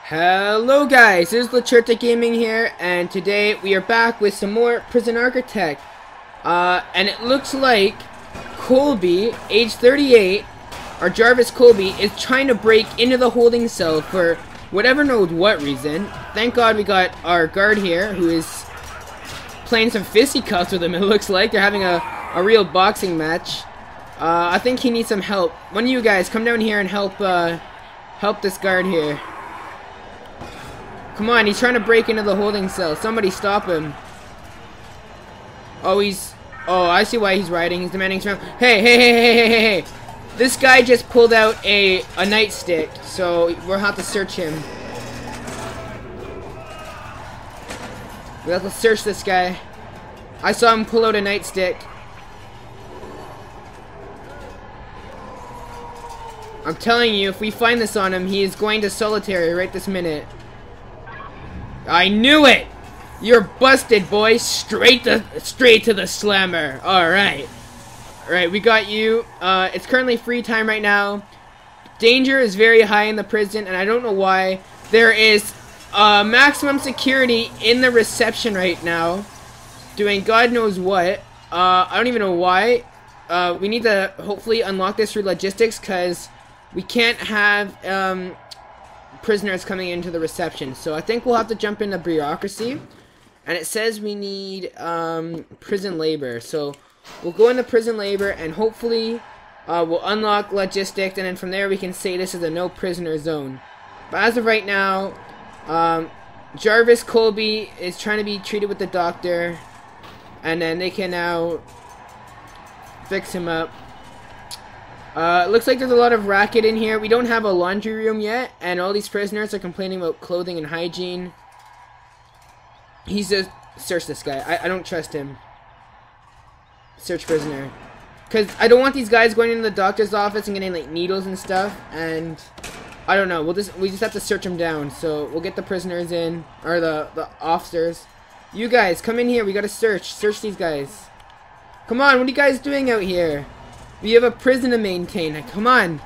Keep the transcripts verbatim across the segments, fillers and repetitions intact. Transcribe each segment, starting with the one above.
Hello guys, this is Lacherta Gaming here, and today we are back with some more Prison Architect. Uh, and it looks like Colby, age thirty-eight, or Jarvis Colby, is trying to break into the holding cell for whatever knows what reason. Thank God we got our guard here, who is playing some fisticuffs with him, it looks like. They're having a, a real boxing match. Uh, I think he needs some help. One of you guys, come down here and help, uh, help this guard here. Come on, he's trying to break into the holding cell. Somebody stop him. Oh, he's... Oh, I see why he's riding. He's demanding some... Hey, hey, hey, hey, hey, hey, hey. This guy just pulled out a, a nightstick, so we'll have to search him. We'll have to search this guy. I saw him pull out a nightstick. I'm telling you, if we find this on him, he is going to solitary right this minute. I knew it! You're busted, boy. Straight to straight to the slammer. Alright. Alright, we got you. Uh, it's currently free time right now. Danger is very high in the prison, and I don't know why. There is uh, maximum security in the reception right now. Doing God knows what. Uh, I don't even know why. Uh, we need to hopefully unlock this through logistics, because we can't have... Um, prisoners coming into the reception, so I think we'll have to jump into bureaucracy. And it says we need um, prison labor, so we'll go into prison labor and hopefully uh, we'll unlock logistics, and then from there we can say this is a no prisoner zone. But as of right now, um, Jarvis Colby is trying to be treated with the doctor, and then they can now fix him up. Uh, it looks like there's a lot of racket in here. We don't have a laundry room yet, and all these prisoners are complaining about clothing and hygiene. He's just... Search this guy. I, I don't trust him. Search prisoner. Because I don't want these guys going into the doctor's office and getting, like, needles and stuff, and... I don't know. We'll just, we just have to search them down, so we'll get the prisoners in, or the, the officers. You guys, come in here. We gotta search. Search these guys. Come on, what are you guys doing out here? We have a prison to maintain. Come on.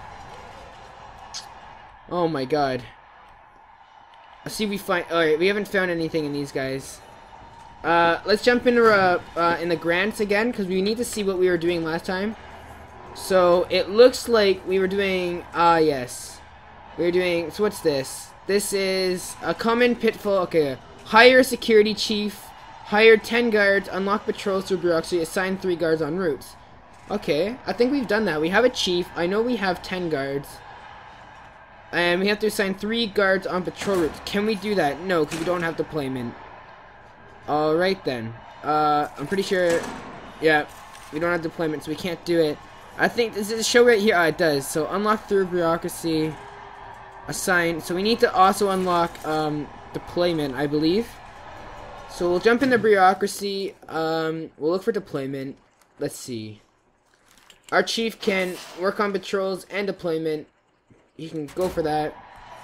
Oh my god. Let's see if we find... Alright, we haven't found anything in these guys. Uh, let's jump into uh, uh, in the grants again, because we need to see what we were doing last time. So, it looks like we were doing... Ah, uh, yes. We were doing... So, what's this? This is a common pitfall. Okay. Hire security chief. Hire ten guards. Unlock patrols through bureaucracy. Assign three guards on routes. Okay, I think we've done that. We have a chief. I know we have ten guards. And we have to assign three guards on patrol routes. Can we do that? No, because we don't have deployment. Alright then. Uh, I'm pretty sure... Yeah, we don't have deployment, so we can't do it. I think this is a show right here. Ah, it does. So, unlock through bureaucracy. Assign. So, we need to also unlock um, deployment, I believe. So, we'll jump into bureaucracy. Um, we'll look for deployment. Let's see. Our chief can work on patrols and deployment. He can go for that.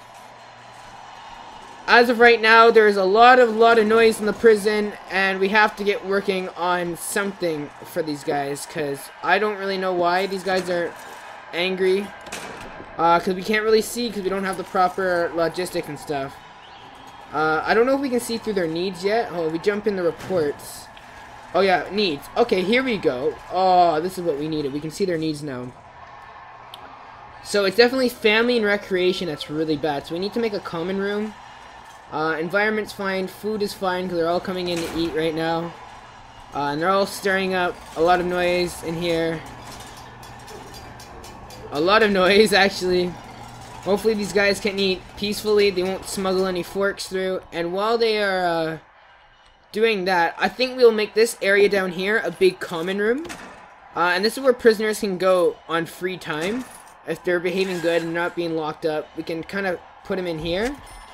As of right now, there's a lot of lot of noise in the prison, and we have to get working on something for these guys, because I don't really know why these guys are angry. Uh, because we can't really see, because we don't have the proper logistics and stuff. Uh, I don't know if we can see through their needs yet. Oh, we jump in the reports. Oh yeah, needs. Okay, here we go. Oh, this is what we needed. We can see their needs now. So it's definitely family and recreation that's really bad. So we need to make a common room. Uh, environment's fine. Food is fine because they're all coming in to eat right now. Uh, and they're all stirring up a lot of noise in here. A lot of noise, actually. Hopefully these guys can eat peacefully. They won't smuggle any forks through. And while they are... Uh, doing that, I think we'll make this area down here a big common room. Uh, and this is where prisoners can go on free time. If they're behaving good and not being locked up, we can kind of put them in here.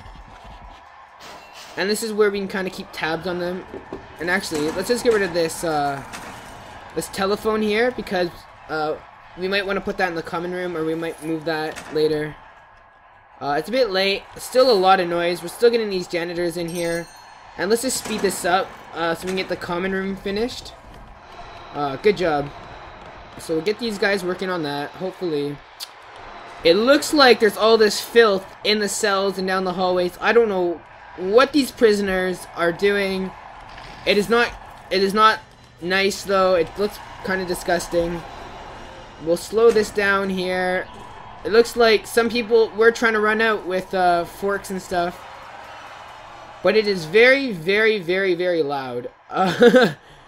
And this is where we can kind of keep tabs on them. And actually, let's just get rid of this, uh, this telephone here, because uh, we might want to put that in the common room, or we might move that later. Uh, it's a bit late. Still a lot of noise. We're still getting these janitors in here. And let's just speed this up, uh, so we can get the common room finished. Uh, good job. So we'll get these guys working on that, hopefully. It looks like there's all this filth in the cells and down the hallways. I don't know what these prisoners are doing. It is not it is not nice though. It looks kind of disgusting. We'll slow this down here. It looks like some people were trying to run out with uh, forks and stuff. But it is very, very, very, very loud. Uh,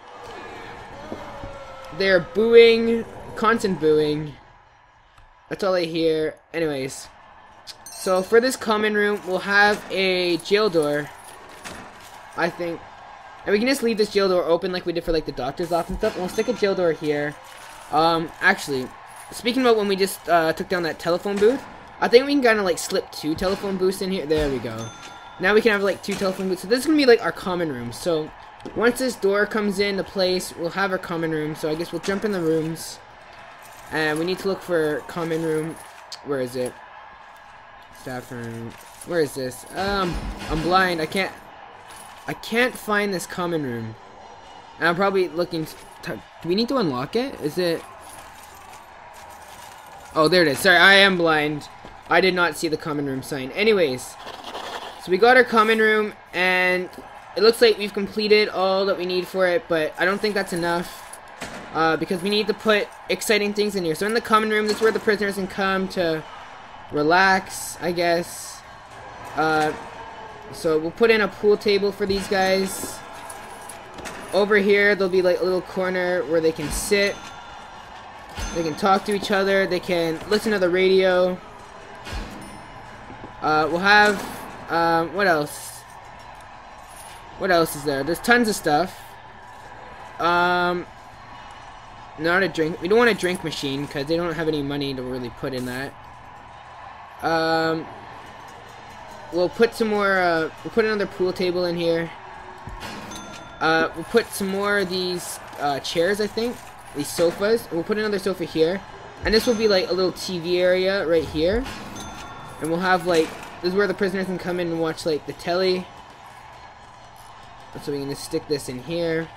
they're booing, constant booing. That's all I hear. Anyways, so for this common room, we'll have a jail door, I think. And we can just leave this jail door open like we did for like the doctor's office and stuff. And we'll stick a jail door here. Um, actually, speaking about when we just uh, took down that telephone booth, I think we can kind of like slip two telephone booths in here. There we go. Now we can have like two telephone booths. So this is going to be like our common room. So once this door comes into place, we'll have our common room. So I guess we'll jump in the rooms. And we need to look for common room. Where is it? Staff room. Where is this? Um, I'm blind. I can't. I can't find this common room. And I'm probably looking. Do we need to unlock it? Is it? Oh, there it is. Sorry, I am blind. I did not see the common room sign. Anyways, so we got our common room, and it looks like we've completed all that we need for it. But I don't think that's enough. Uh, because we need to put exciting things in here. So in the common room, this is where the prisoners can come to relax, I guess. Uh, so we'll put in a pool table for these guys. Over here, there'll be like a little corner where they can sit. They can talk to each other. They can listen to the radio. Uh, we'll have, um, what else? What else is there? There's tons of stuff. Um... Not a drink. We don't want a drink machine because they don't have any money to really put in that. Um, we'll put some more. Uh, we'll put another pool table in here. Uh, we'll put some more of these uh, chairs. I think these sofas. We'll put another sofa here, and this will be like a little T V area right here. And we'll have like this is where the prisoners can come in and watch like the telly. So we can just stick this in here.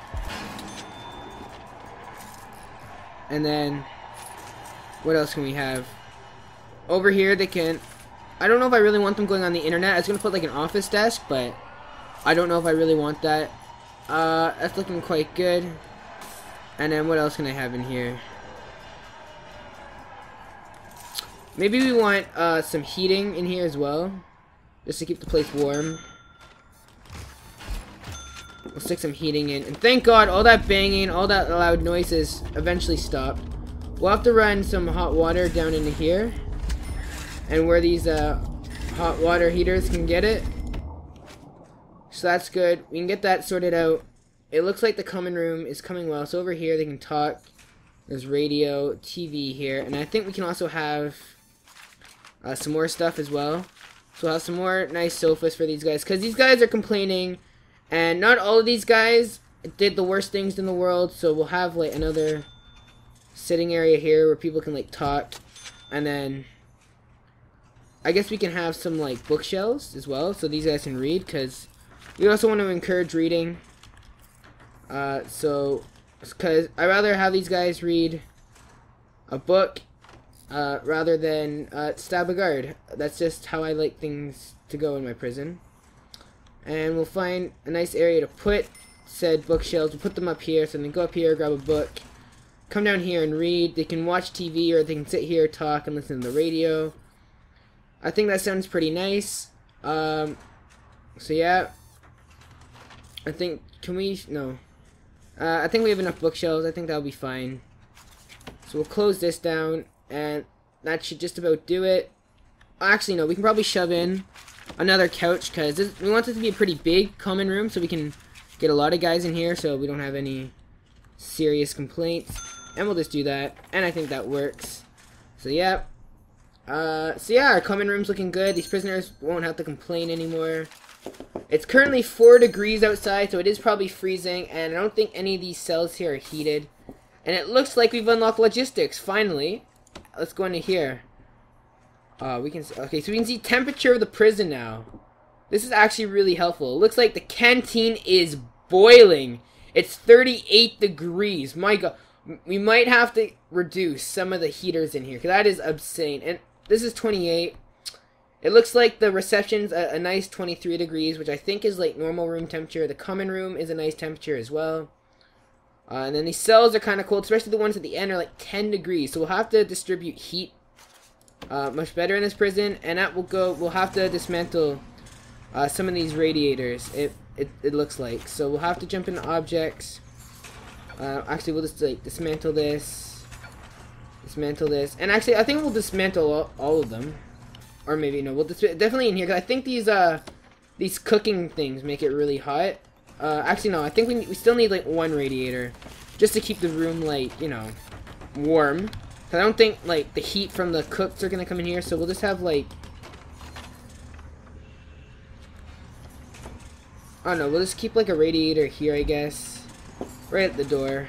And then, what else can we have? Over here, they can... I don't know if I really want them going on the internet. I was going to put like an office desk, but I don't know if I really want that. Uh, that's looking quite good. And then, what else can I have in here? Maybe we want uh, some heating in here as well, just to keep the place warm. We'll stick some heating in. And thank God, all that banging, all that loud noises eventually stopped. We'll have to run some hot water down into here. And where these uh, hot water heaters can get it. So that's good. We can get that sorted out. It looks like the common room is coming well. So over here, they can talk. There's radio, T V here. And I think we can also have uh, some more stuff as well. So we'll have some more nice sofas for these guys. Because these guys are complaining. And not all of these guys did the worst things in the world, so we'll have like another sitting area here where people can like talk. And then I guess we can have some like bookshelves as well, so these guys can read, because we also want to encourage reading. Uh, so, because I'd rather have these guys read a book uh, rather than uh, stab a guard. That's just how I like things to go in my prison. And we'll find a nice area to put said bookshelves. We'll put them up here, so they can go up here, grab a book, come down here and read. They can watch T V, or they can sit here, talk, and listen to the radio. I think that sounds pretty nice. Um, so yeah. I think, can we, no. Uh, I think we have enough bookshelves. I think that'll be fine. So we'll close this down, and that should just about do it. Actually, no, we can probably shove in another couch, because we want it to be a pretty big common room, so we can get a lot of guys in here, so we don't have any serious complaints. And we'll just do that, and I think that works. So yeah, uh, so yeah, our common room's looking good. These prisoners won't have to complain anymore. It's currently four degrees outside, so it is probably freezing, and I don't think any of these cells here are heated. And it looks like we've unlocked logistics, finally. Let's go into here. Uh, we can see, okay, so we can see temperature of the prison now. This is actually really helpful. It looks like the canteen is boiling. It's thirty-eight degrees. My God, we might have to reduce some of the heaters in here, because that is insane. And this is twenty-eight. It looks like the reception's a, a nice twenty-three degrees, which I think is like normal room temperature. The common room is a nice temperature as well. Uh, and then these cells are kind of cold, especially the ones at the end are like ten degrees. So we'll have to distribute heat uh, much better in this prison, and that will go. We'll have to dismantle uh, some of these radiators. It, it it looks like. So we'll have to jump into objects. Uh, actually, we'll just like dismantle this, dismantle this, and actually, I think we'll dismantle all, all of them. Or maybe no, we'll just definitely in here, because I think these uh these cooking things make it really hot. Uh, actually no, I think we we still need like one radiator just to keep the room like, you know, warm. Cause I don't think like the heat from the cooks are gonna come in here, so we'll just have like, I don't know, we'll just keep like a radiator here, I guess, right at the door.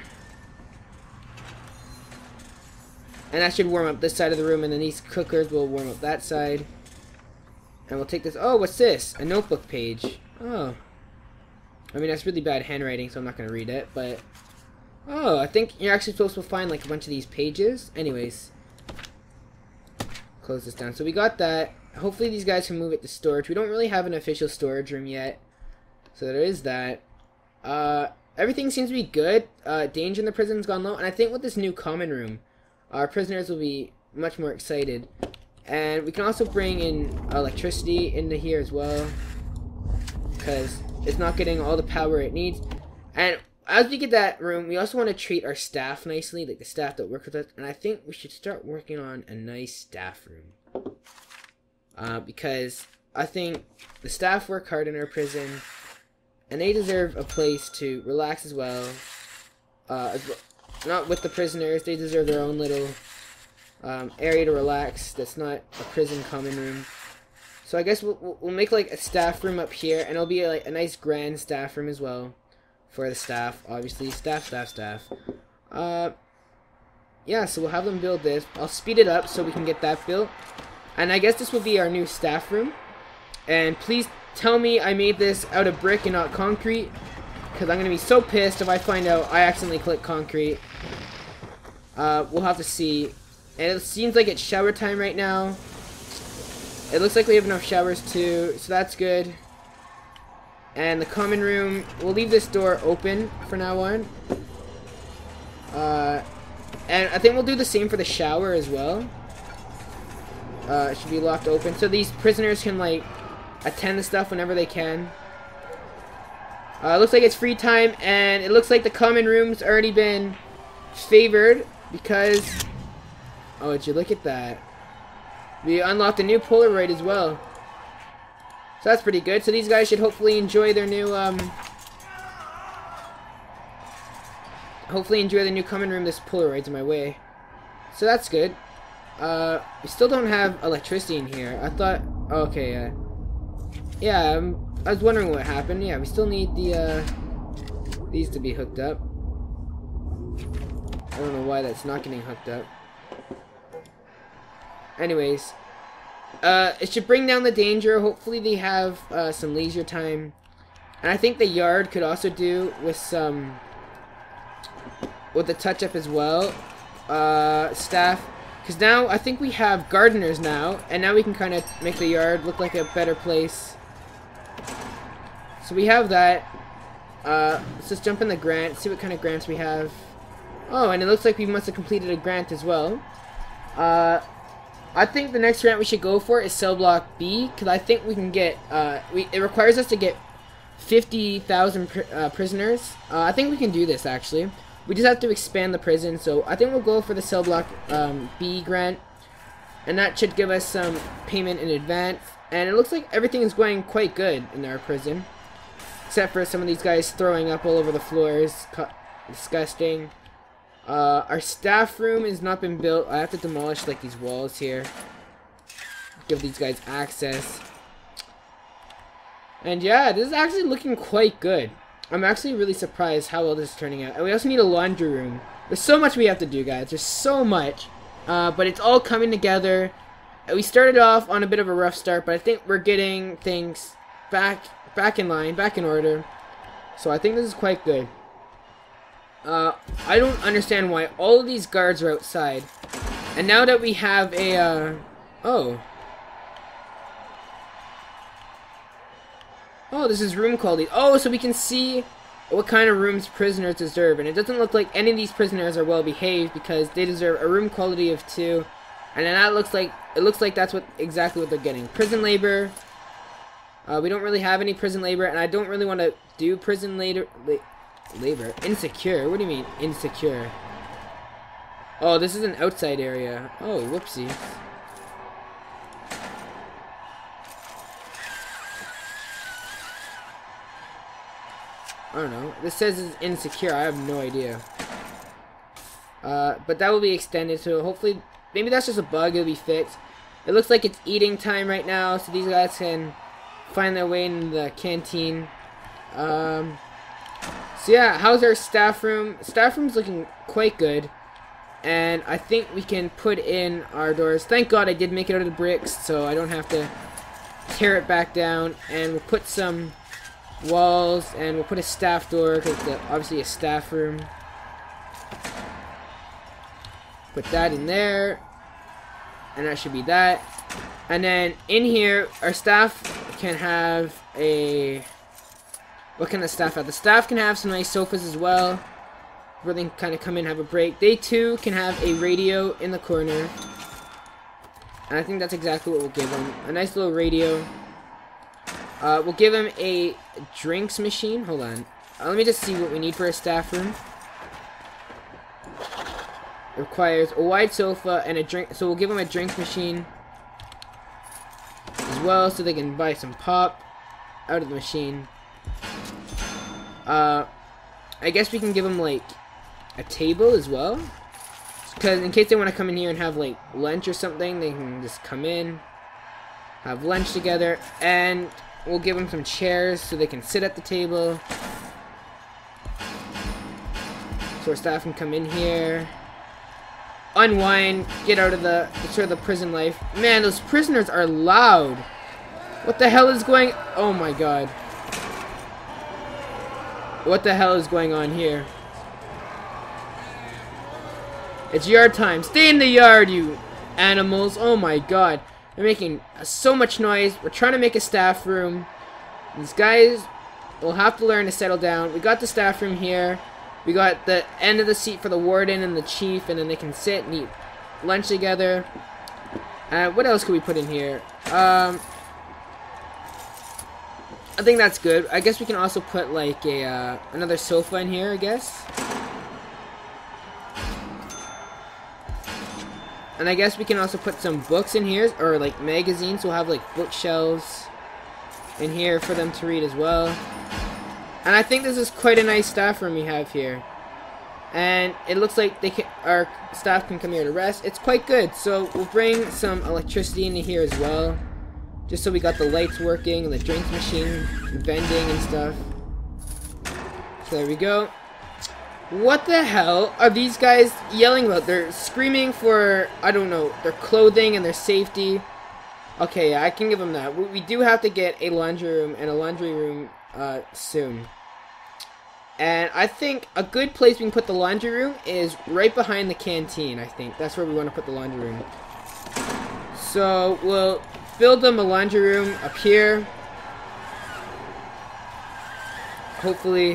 And that should warm up this side of the room, and then these cookers will warm up that side. And we'll take this. Oh, what's this? A notebook page. Oh. I mean, that's really bad handwriting, so I'm not going to read it, but... Oh, I think you're actually supposed to find, like, a bunch of these pages. Anyways. Close this down. So we got that. Hopefully these guys can move it to storage. We don't really have an official storage room yet. So there is that. Uh, everything seems to be good. Uh, danger in the prison's gone low. And I think with this new common room, our prisoners will be much more excited. And we can also bring in electricity into here as well, because it's not getting all the power it needs. And as we get that room, we also want to treat our staff nicely, like the staff that work with us. And I think we should start working on a nice staff room. Uh, because I think the staff work hard in our prison, and they deserve a place to relax as well. Uh, as well. Not with the prisoners, they deserve their own little um, area to relax that's not a prison common room. So I guess we'll, we'll make like a staff room up here, and it'll be like a nice grand staff room as well for the staff, obviously. Staff, staff, staff. Uh, yeah, so we'll have them build this. I'll speed it up so we can get that built. And I guess this will be our new staff room. And please tell me I made this out of brick and not concrete, because I'm going to be so pissed if I find out I accidentally clicked concrete. Uh, we'll have to see. And it seems like it's shower time right now. It looks like we have enough showers too, so that's good. And the common room, we'll leave this door open for now on. Uh, and I think we'll do the same for the shower as well. Uh, it should be locked open, so these prisoners can like attend to stuff whenever they can. Uh, it looks like it's free time, and it looks like the common room's already been favored because... Oh, did you look at that? We unlocked a new Polaroid as well. So that's pretty good. So these guys should hopefully enjoy their new, um... Hopefully enjoy the new common room. This Polaroid's in my way. So that's good. Uh, we still don't have electricity in here. I thought... Oh, okay, uh... Yeah, um, I was wondering what happened. Yeah, we still need the, uh... these to be hooked up. I don't know why that's not getting hooked up. Anyways, uh, it should bring down the danger. Hopefully they have uh, some leisure time. And I think the yard could also do with some, with the touch-up as well, uh, staff. Because now, I think we have gardeners now, and now we can kind of make the yard look like a better place. So we have that. Uh, let's just jump in the grant, see what kind of grants we have. Oh, and it looks like we must have completed a grant as well. Uh... I think the next grant we should go for is cell block B, because I think we can get, uh, we, it requires us to get fifty thousand pr uh, prisoners. Uh, I think we can do this, actually. We just have to expand the prison, so I think we'll go for the cell block um, B grant, and that should give us some payment in advance. And it looks like everything is going quite good in our prison, except for some of these guys throwing up all over the floors. Disgusting. Uh, our staff room has not been built. I have to demolish like these walls here. Give these guys access. And yeah, this is actually looking quite good. I'm actually really surprised how well this is turning out. And we also need a laundry room. There's so much we have to do, guys. There's so much. Uh, but it's all coming together. We started off on a bit of a rough start, but I think we're getting things back, back in line, back in order. So I think this is quite good. Uh, I don't understand why all of these guards are outside. And now that we have a, uh, Oh. Oh, this is room quality. Oh, so we can see what kind of rooms prisoners deserve. And it doesn't look like any of these prisoners are well behaved because they deserve a room quality of two. And then that looks like, it looks like that's what exactly what they're getting. Prison labor. Uh, we don't really have any prison labor, and I don't really want to do prison labor. La labor. Insecure? What do you mean, insecure? Oh, this is an outside area. Oh, whoopsie. I don't know. This says it's insecure. I have no idea. Uh, but that will be extended, so hopefully, maybe that's just a bug. It'll be fixed. It looks like it's eating time right now, so these guys can find their way in the canteen. Um, so yeah, how's our staff room? Staff room's looking quite good. And I think we can put in our doors. Thank God I did make it out of the bricks, so I don't have to tear it back down. And we'll put some walls, and we'll put a staff door, because it's obviously a staff room. Put that in there. And that should be that. And then in here, our staff can have a... What kind of staff have? The staff can have some nice sofas as well. Where they can kind of come in and have a break. They too can have a radio in the corner. And I think that's exactly what we'll give them. A nice little radio. Uh, we'll give them a drinks machine. Hold on. Uh, let me just see what we need for a staff room. It requires a wide sofa and a drink. So we'll give them a drink machine as well, so they can buy some pop out of the machine. Uh, I guess we can give them like a table as well, because in case they want to come in here and have like lunch or something, they can just come in, have lunch together, and we'll give them some chairs so they can sit at the table. So our staff can come in here, unwind, get out of the sort of the prison life. Man, those prisoners are loud. What the hell is going? Oh my god. What the hell is going on here? It's yard time. Stay in the yard, you animals. Oh my god. They're making so much noise. We're trying to make a staff room. These guys will have to learn to settle down. We got the staff room here. We got the end of the seat for the warden and the chief, and then they can sit and eat lunch together. Uh, what else could we put in here? Um, I think that's good. I guess we can also put like a uh, another sofa in here, I guess. And I guess we can also put some books in here, or like magazines. We'll have like bookshelves in here for them to read as well. And I think this is quite a nice staff room we have here. And it looks like they can, our staff can come here to rest. It's quite good. So we'll bring some electricity into here as well, just so we got the lights working and the drinks machine, vending and stuff. So there we go. What the hell are these guys yelling about? They're screaming for, I don't know, their clothing and their safety. Okay, yeah, I can give them that. We do have to get a laundry room and a laundry room uh, soon. And I think a good place we can put the laundry room is right behind the canteen, I think. That's where we want to put the laundry room. So we'll build them a laundry room up here. Hopefully.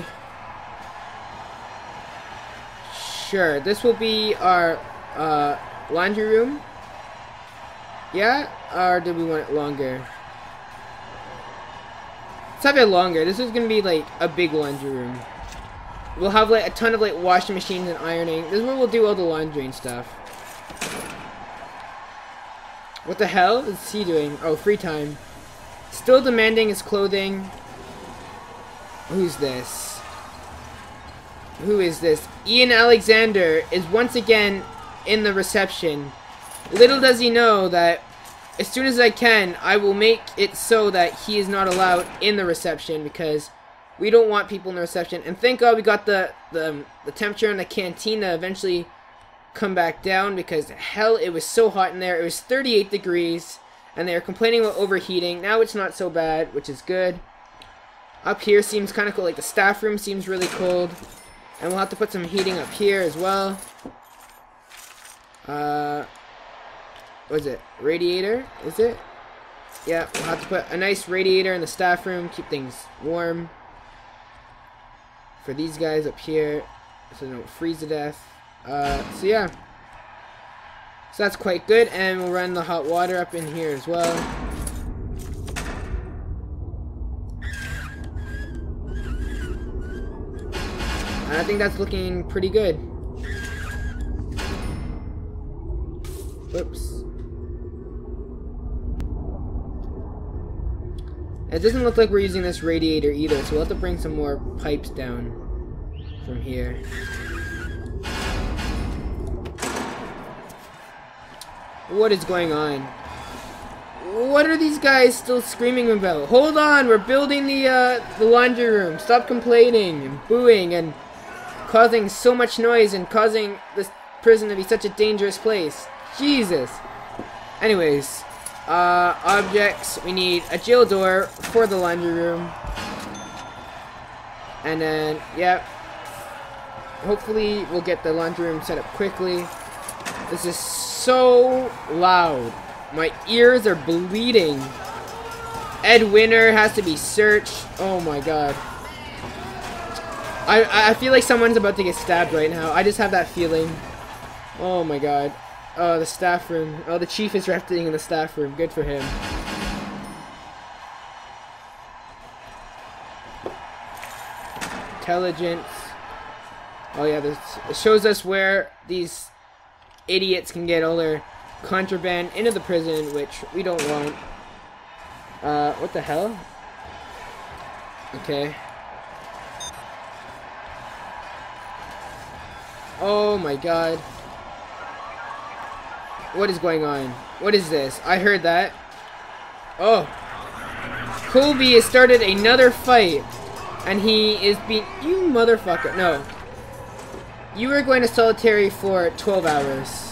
Sure, this will be our uh, laundry room. Yeah? Or do we want it longer? Let's have it longer. This is gonna be like a big laundry room. We'll have like a ton of like washing machines and ironing. This is where we'll do all the laundry and stuff. What the hell is he doing? Oh, free time. Still demanding his clothing. Who's this? Who is this? Ian Alexander is once again in the reception. Little does he know that as soon as I can, I will make it so that he is not allowed in the reception, because we don't want people in the reception. And thank God we got the, the, the temperature in the canteen to eventually come back down, because hell, it was so hot in there. It was thirty-eight degrees, and they were complaining about overheating. Now it's not so bad, which is good. Up here seems kind of cool. Like the staff room seems really cold. And we'll have to put some heating up here as well. Uh, what is it? Radiator? Is it? Yeah, we'll have to put a nice radiator in the staff room, keep things warm for these guys up here so they don't freeze to death. Uh, so yeah. So that's quite good, and we'll run the hot water up in here as well. And I think that's looking pretty good. Whoops. It doesn't look like we're using this radiator either, so we'll have to bring some more pipes down from here. What is going on? What are these guys still screaming about? Hold on, we're building the uh, the laundry room. Stop complaining and booing and causing so much noise and causing this prison to be such a dangerous place. Jesus. Anyways, uh, objects. We need a jail door for the laundry room. And then, yep. Hopefully we'll get the laundry room set up quickly. This is so loud. My ears are bleeding. Ed Winter has to be searched. Oh my god. I, I feel like someone's about to get stabbed right now. I just have that feeling. Oh my god. Oh, the staff room. Oh, the chief is resting in the staff room. Good for him. Intelligence. Oh yeah, this it shows us where these idiots can get all their contraband into the prison, which we don't want. Uh, what the hell? Okay. Oh my god. What is going on? What is this? I heard that. Oh. Colby has started another fight. And he is being... You motherfucker. No. You are going to solitary for twelve hours.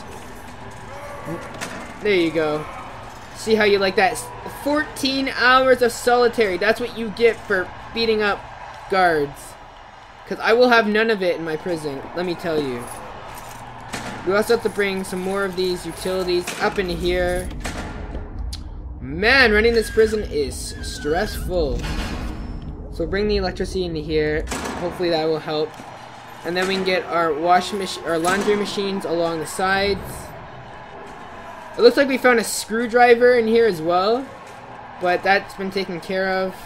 There you go. See how you like that? fourteen hours of solitary. That's what you get for beating up guards. Because I will have none of it in my prison. Let me tell you. We also have to bring some more of these utilities up in here. Man, running this prison is stressful. So bring the electricity into here. Hopefully that will help. And then we can get our wash machine, our laundry machines along the sides. It looks like we found a screwdriver in here as well, but that's been taken care of.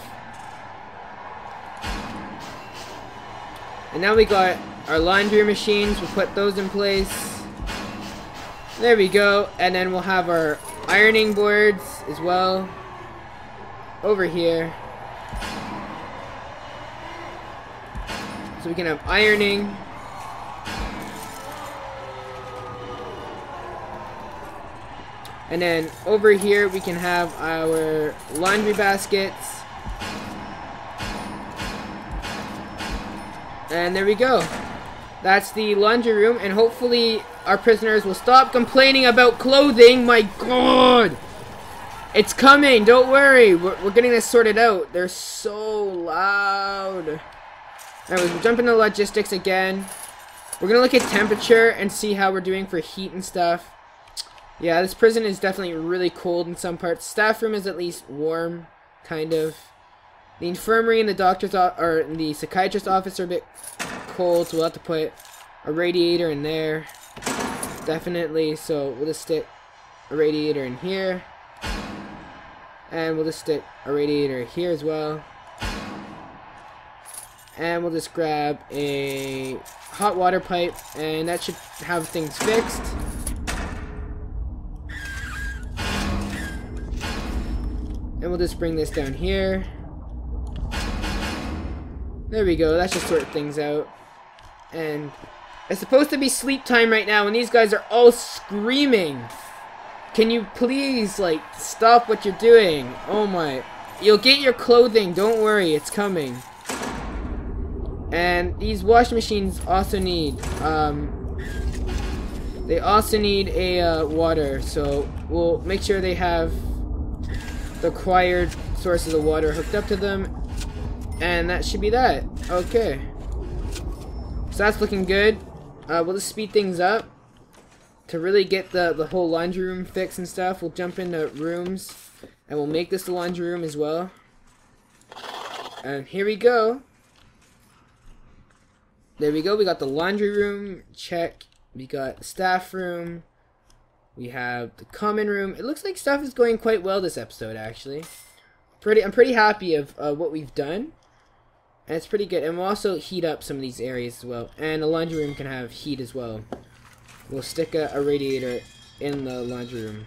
And now we got our laundry machines. We'll put those in place. There we go. And then we'll have our ironing boards as well over here. So we can have ironing. And then over here we can have our laundry baskets. And there we go. That's the laundry room, and hopefully our prisoners will stop complaining about clothing. My god! It's coming, don't worry. We're, we're getting this sorted out. They're so loud. Anyways, we'll jump into logistics again. We're gonna look at temperature and see how we're doing for heat and stuff. Yeah, this prison is definitely really cold in some parts. Staff room is at least warm, kind of. The infirmary and the doctor's or the psychiatrist's office are a bit cold, so we'll have to put a radiator in there. Definitely, so we'll just stick a radiator in here. And we'll just stick a radiator here as well. And we'll just grab a hot water pipe, and that should have things fixed. And we'll just bring this down here. There we go, that should sort things out. And it's supposed to be sleep time right now, and these guys are all screaming. Can you please, like, stop what you're doing? Oh my. You'll get your clothing, don't worry, it's coming. And these wash machines also need, um, they also need a, uh, water, so we'll make sure they have the required sources of water hooked up to them. And that should be that. Okay. So that's looking good. Uh, we'll just speed things up. to really get the, the whole laundry room fixed and stuff, we'll jump into rooms, and we'll make this the laundry room as well. And here we go. There we go, we got the laundry room, check. We got the staff room. We have the common room. It looks like stuff is going quite well this episode, actually. Pretty, I'm pretty happy of uh, what we've done. And it's pretty good. And we'll also heat up some of these areas as well. And the laundry room can have heat as well. We'll stick a, a radiator in the laundry room.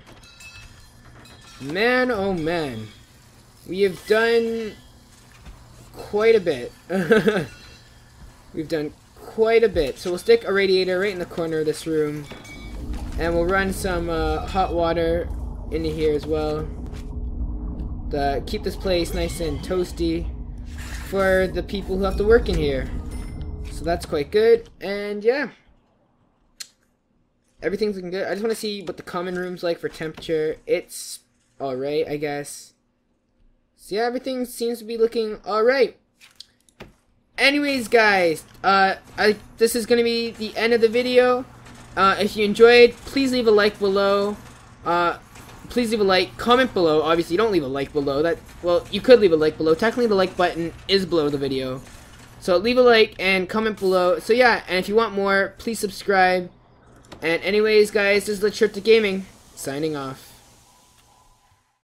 Man, oh man. We have done quite a bit. We've done quite a bit. So we'll stick a radiator right in the corner of this room. And we'll run some uh, hot water into here as well. To keep this place nice and toasty for the people who have to work in here. So that's quite good. And yeah. Everything's looking good. I just want to see what the common room's like for temperature. It's alright, I guess. So yeah, everything seems to be looking alright. Anyways, guys, uh, I, this is going to be the end of the video. Uh, if you enjoyed, please leave a like below. Uh, please leave a like. Comment below. Obviously, don't leave a like below. That well, you could leave a like below. Technically, the like button is below the video. So leave a like and comment below. So yeah, and if you want more, please subscribe. And anyways, guys, this is the Trip to Gaming, signing off.